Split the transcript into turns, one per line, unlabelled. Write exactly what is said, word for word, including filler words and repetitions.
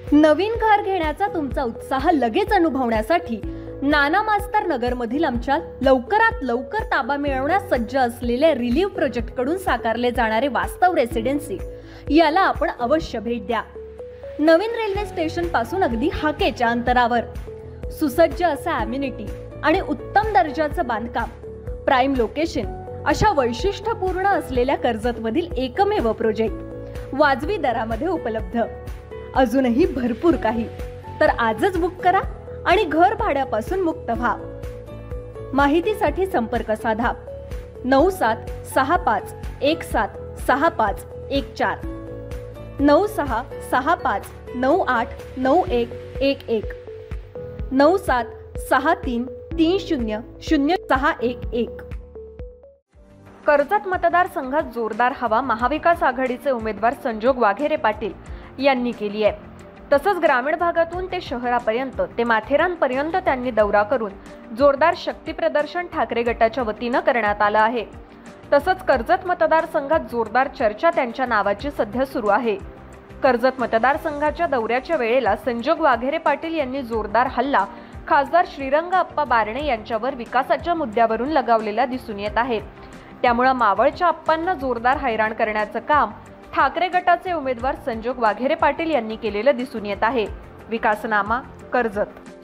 नवीन घर घेण्याचा तुमचा उत्साह लगेच अनुभवण्यासाठी नाना मास्तर नगर मधील आमच्या लवकरात लवकर ताबा मिळवण्यास सज्ज असलेल्या रिलीव्ह प्रोजेक्ट कडून साकारले जाणारे वास्तव रेसिडेन्सी याला आपण अवश्य भेट द्या। नवीन रेल्वे स्टेशन पासून अगदी हाकेच्या अंतरावर सुसज्ज असा अम्युनिटी आणि उत्तम दर्जाचं बांधकाम, प्राइम लोकेशन अशा वैशिष्ट्यपूर्ण असलेल्या कर्जत मधील एकमेव प्रोजेक्ट वाजवी दरामध्ये उपलब्ध। अजूनही भरपूर काही, तर आजच बुक करा आणि घर भाड्यापासून मुक्त व्हा। माहितीसाठी संपर्क साधा नऊ सात सहा पाच एक सात सहा पाच एक चार, नऊ सहा सहा पाच नऊ आठ नऊ एक एक एक, नऊ सात सहा तीन तीन शून्य शून्य सहा एक एक। कर्जत मतदारसंघात जोरदार हवा महाविकास आघाडीचे उमेदवार संजोग वाघेरे पाटील यांनी केली आहे। तसंच ग्रामीण भागातून ते शहरापर्यंत ते माथेरानपर्यंत त्यांनी दौरा करून जोरदार शक्ती प्रदर्शन ठाकरे गटाच्या वतीनं करण्यात आलं आहे। तसंच कर्जत मतदारसंघात जोरदार चर्चा त्यांच्या नावाची सध्या सुरू आहे। कर्जत मतदारसंघाच्या दौऱ्याच्या वेळेला संजोग वाघेरे पाटील यांनी जोरदार हल्ला खासदार श्रीरंग अप्पा बारणे यांच्यावर विकासाच्या मुद्द्यावरून लगावलेला दिसून येत आहे। त्यामुळे मावळच्या अप्पांना जोरदार हैराण करण्याचं काम ठाकरे गटाचे उमेदवार संजोग वाघेरे पाटील यांनी केलेलं दिसून येत आहे। विकासनामा कर्जत।